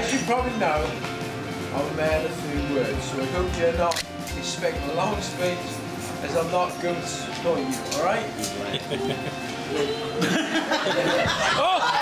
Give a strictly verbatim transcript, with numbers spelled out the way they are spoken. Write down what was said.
As you probably know, I'm a man of few words, so I hope you're not expecting a long speech, as I'm not going to annoy you, alright? Oh!